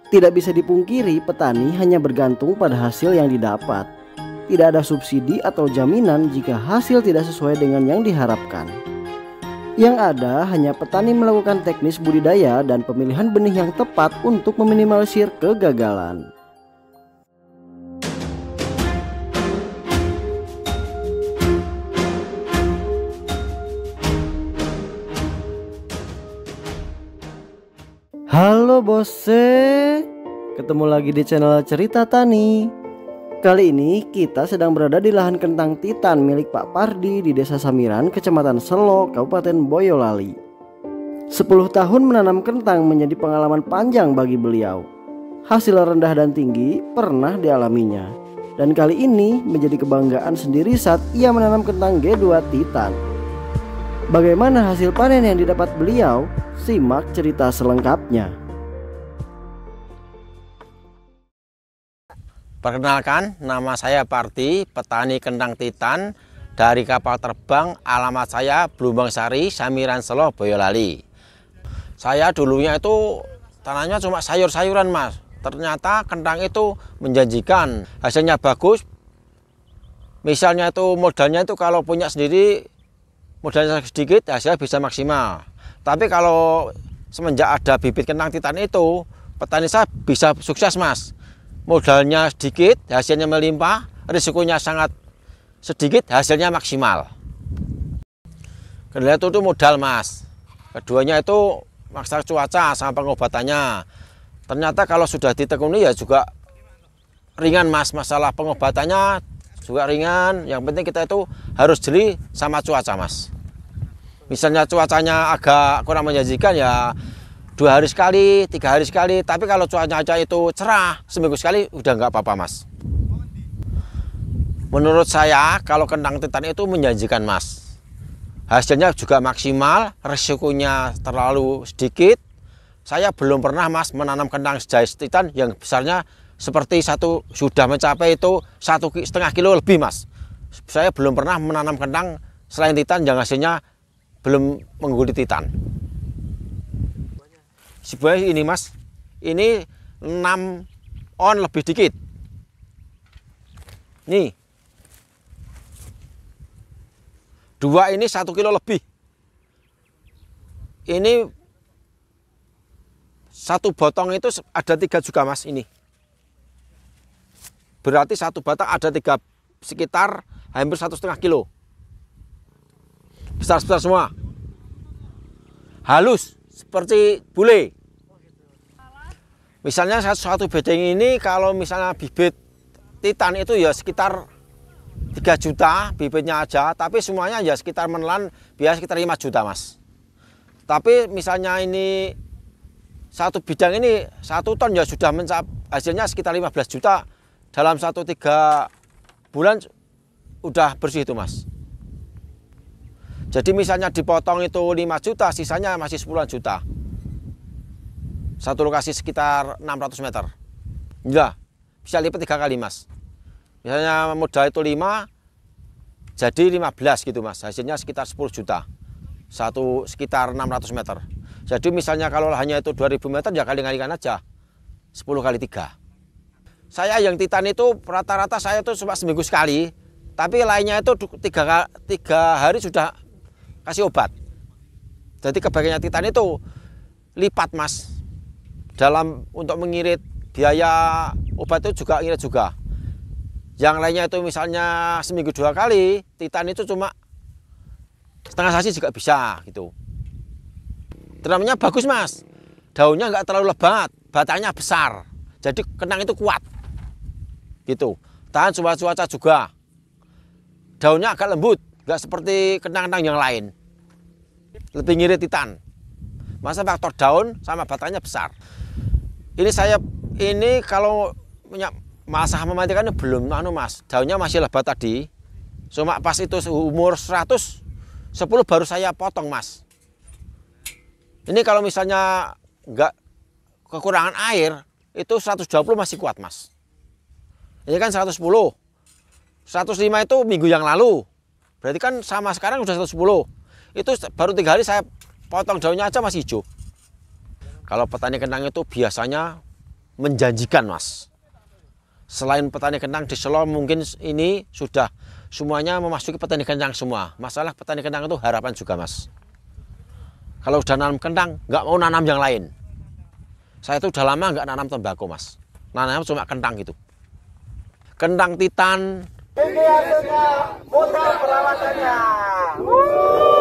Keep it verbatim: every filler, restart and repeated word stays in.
Tidak bisa dipungkiri, petani hanya bergantung pada hasil yang didapat. Tidak ada subsidi atau jaminan jika hasil tidak sesuai dengan yang diharapkan. Yang ada hanya petani melakukan teknis budidaya dan pemilihan benih yang tepat untuk meminimalisir kegagalan. Halo bose, ketemu lagi di channel Cerita Tani. Kali ini kita sedang berada di lahan kentang Titan milik Pak Pardi di Desa Samiran, Kecamatan Selo, Kabupaten Boyolali. Sepuluh tahun menanam kentang menjadi pengalaman panjang bagi beliau. Hasil rendah dan tinggi pernah dialaminya, dan kali ini menjadi kebanggaan sendiri saat ia menanam kentang G dua Titan. Bagaimana hasil panen yang didapat beliau? Simak cerita selengkapnya. Perkenalkan, nama saya Pardi, petani kentang Titan dari kapal terbang. Alamat saya Blumbang Sari, Samiran Selo, Boyolali. Saya dulunya itu tanahnya cuma sayur-sayuran, Mas. Ternyata kentang itu menjanjikan, hasilnya bagus. Misalnya itu modalnya itu kalau punya sendiri modalnya sedikit, hasilnya bisa maksimal. Tapi kalau semenjak ada bibit kentang Titan itu, petani saya bisa sukses, Mas. Modalnya sedikit, hasilnya melimpah, risikonya sangat sedikit, hasilnya maksimal. Kedua itu, itu modal, Mas. Keduanya itu masalah cuaca sama pengobatannya. Ternyata kalau sudah ditekuni ya juga ringan, Mas. Masalah pengobatannya juga ringan. Yang penting kita itu harus jeli sama cuaca, Mas. Misalnya cuacanya agak kurang menjanjikan ya dua hari sekali, tiga hari sekali. Tapi kalau cuaca itu cerah, seminggu sekali udah nggak apa-apa, Mas. Menurut saya kalau kentang Titan itu menjanjikan, Mas. Hasilnya juga maksimal, risikonya terlalu sedikit. Saya belum pernah, Mas, menanam kentang sejenis Titan yang besarnya seperti satu sudah mencapai itu satu setengah kilo lebih, Mas. Saya belum pernah menanam kentang selain Titan yang hasilnya belum mengguli Titan. Si buah ini, Mas, ini enam on lebih dikit. Nih, dua ini satu kilo lebih. Ini satu botong itu ada tiga juga, Mas. Ini berarti satu batang ada tiga, sekitar hampir satu setengah kilo. Besar-besar semua, halus seperti bule. Misalnya satu bedeng ini kalau misalnya bibit Titan itu ya sekitar tiga juta bibitnya aja, tapi semuanya ya sekitar menelan biasa sekitar lima juta, Mas. Tapi misalnya ini satu bidang ini satu ton ya sudah mencapai hasilnya sekitar lima belas juta dalam satu tiga bulan udah bersih itu, Mas. Jadi misalnya dipotong itu lima juta, sisanya masih sepuluhan juta. Satu lokasi sekitar enam ratus meter. Ya, bisa lipat tiga kali, Mas. Misalnya modal itu lima, jadi lima belas gitu, Mas. Hasilnya sekitar sepuluh juta. Satu sekitar enam ratus meter. Jadi misalnya kalau lahannya itu dua ribu meter, ya kali-kalikan aja. sepuluh kali tiga. Saya yang Titan itu rata-rata saya itu cuma seminggu sekali. Tapi lainnya itu tiga, tiga hari sudah kasih obat. Jadi kebagiannya Titan itu lipat, Mas. Dalam untuk mengirit biaya obat itu juga ngirit juga. Yang lainnya itu misalnya seminggu dua kali, Titan itu cuma setengah sasi juga bisa gitu. Tanamnya bagus, Mas. Daunnya nggak terlalu lebat, batangnya besar. Jadi kentang itu kuat. Gitu. Tahan cuaca juga. Daunnya agak lembut, nggak seperti kentang-kentang yang lain. Lebih ngirit Titan. Masa faktor daun sama batangnya besar. Ini saya ini kalau punya masa mematikannya belum, anu, Mas. Daunnya masih lebat tadi. Cuma pas itu umur seratus sepuluh baru saya potong, Mas. Ini kalau misalnya nggak kekurangan air, itu seratus dua puluh masih kuat, Mas. Ini kan seratus sepuluh. seratus lima itu minggu yang lalu. Berarti kan sama sekarang udah seratus sepuluh. Itu baru tiga hari saya potong daunnya aja masih hijau. Kalau petani kentang itu biasanya menjanjikan, Mas. Selain petani kentang di Solo mungkin ini sudah semuanya memasuki petani kentang semua. Masalah petani kentang itu harapan juga, Mas. Kalau udah nanam kentang, nggak mau nanam yang lain. Saya itu udah lama nggak nanam tembakau, Mas. Nanam cuma kentang gitu. Kentang Titan. Ini hasilnya, mudah perawatannya.